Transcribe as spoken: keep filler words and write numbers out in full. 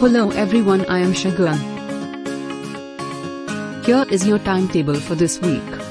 Hello everyone, I am Shagun. Here is your timetable for this week.